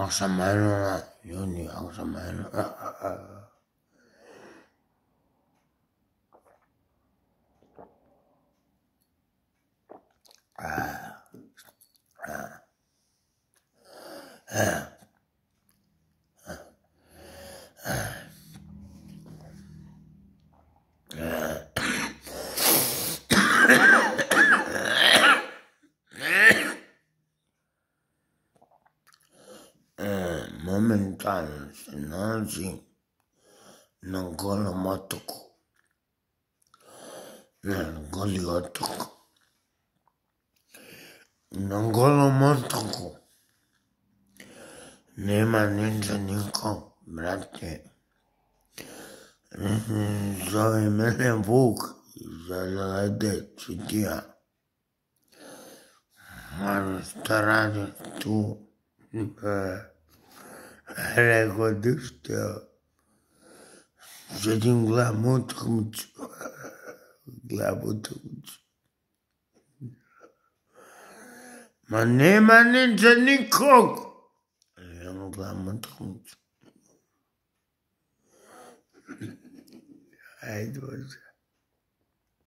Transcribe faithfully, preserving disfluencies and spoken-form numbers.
Akşamlarına yoni akşamlarına. Momentan sinanzi nangola matuko nangoli otuko nangola matuko nema ninja niko brate zove mene Vuk zalade čitija malo šta radiš tu. Rekao ništa, želim gledam utakmicu, gledam utakmicu. Ma nema niča nikog. Ja mu gledam utakmicu. Ajde, Bože.